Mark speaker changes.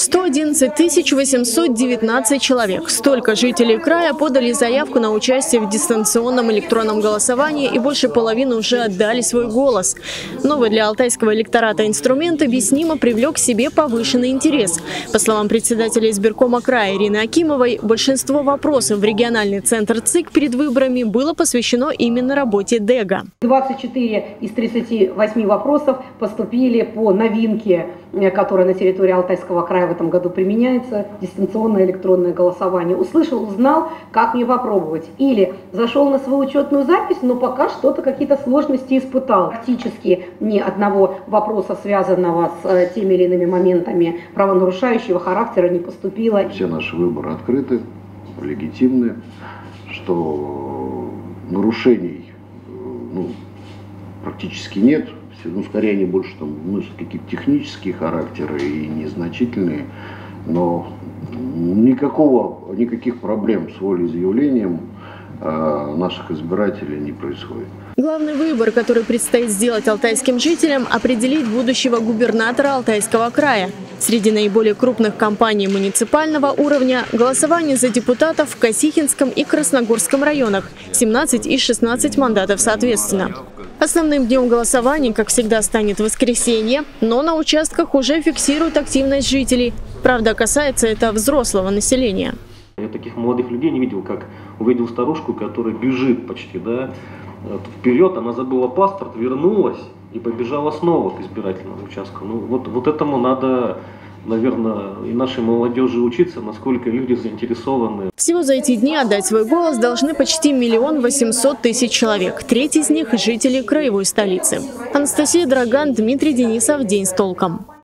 Speaker 1: 111 819 человек. Столько жителей края подали заявку на участие в дистанционном электронном голосовании, и больше половины уже отдали свой голос. Новый для алтайского электората инструмент объяснимо привлек к себе повышенный интерес. По словам председателя избиркома края Ирины Акимовой, большинство вопросов в региональный центр ЦИК перед выборами было посвящено именно работе ДЭГа.
Speaker 2: 24 из 38 вопросов поступили по новинке, которая на территории Алтайского края в этом году применяется, дистанционное электронное голосование. Услышал, узнал, как мне попробовать. Или зашел на свою учетную запись, но пока что-то, какие-то сложности испытал. Практически ни одного вопроса, связанного с теми или иными моментами правонарушающего характера, не поступило.
Speaker 3: Все наши выборы открыты, легитимны, что нарушений практически нет. Скорее они больше какие-то технические характеры и незначительные, но никаких проблем с волеизъявлением наших избирателей не происходит.
Speaker 1: Главный выбор, который предстоит сделать алтайским жителям, определить будущего губернатора Алтайского края. Среди наиболее крупных кампаний муниципального уровня – голосование за депутатов в Косихинском и Красногорском районах – 17 и 16 мандатов соответственно. Основным днем голосования, как всегда, станет воскресенье, но на участках уже фиксируют активность жителей. Правда, касается это взрослого населения.
Speaker 4: Я таких молодых людей не видел, как увидел старушку, которая бежит почти, вперед, она забыла паспорт, вернулась и побежала снова к избирательному участку. Вот этому надо, наверное, и нашей молодежи учиться, насколько люди заинтересованы.
Speaker 1: Всего за эти дни отдать свой голос должны почти 1 800 000 человек. Треть из них – жители краевой столицы. Анастасия Драган, Дмитрий Денисов. День с толком.